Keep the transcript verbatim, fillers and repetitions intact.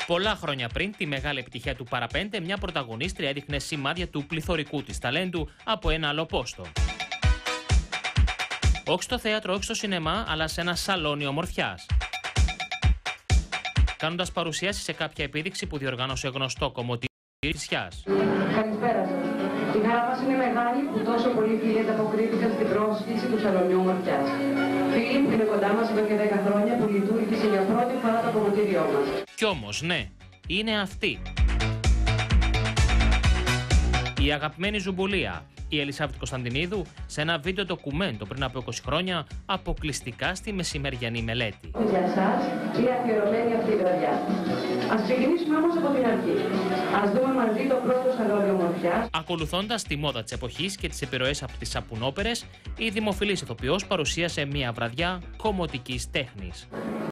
Πολλά χρόνια πριν τη μεγάλη επιτυχία του Παραπέντε, μια πρωταγωνίστρια έδειχνε σημάδια του πληθωρικού της ταλέντου από ένα άλλο πόστο. Όχι στο θέατρο, όχι στο σινεμά, αλλά σε ένα σαλόνι ομορφιάς. Κάνοντας παρουσίαση σε κάποια επίδειξη που διοργάνωσε γνωστό κομμωτήριο της Σιάς. Καλησπέρα σας. Η χαρά μας είναι μεγάλη που τόσο πολλοί φίλοι ανταποκρίθηκαν στην πρόσκληση του σαλονιού ομορφιάς. Φίλοι που είναι κοντά μας εδώ και δέκα χρόνια που λειτουργήσε για πρώτη φορά το κομμωτήριό μας. Κι όμως, ναι, είναι αυτή. Η αγαπημένη Ζουμπουλία, η Ελισάβετ Κωνσταντινίδου, σε ένα βίντεο ντοκουμέντο πριν από είκοσι χρόνια, αποκλειστικά στη μεσημεριανή μελέτη. Για σας είναι αφιερωμένη αυτή η βραδιά. Ας ξεκινήσουμε όμως από την αρχή. Ας δούμε μαζί το πρώτο σαλόνι ομορφιάς. Ακολουθώντας τη μόδα της εποχής και τις επιρροές από τις σαπουνόπερες, η δημοφιλής ηθοποιός παρουσίασε μια βραδιά κομμωτικής τέχνης.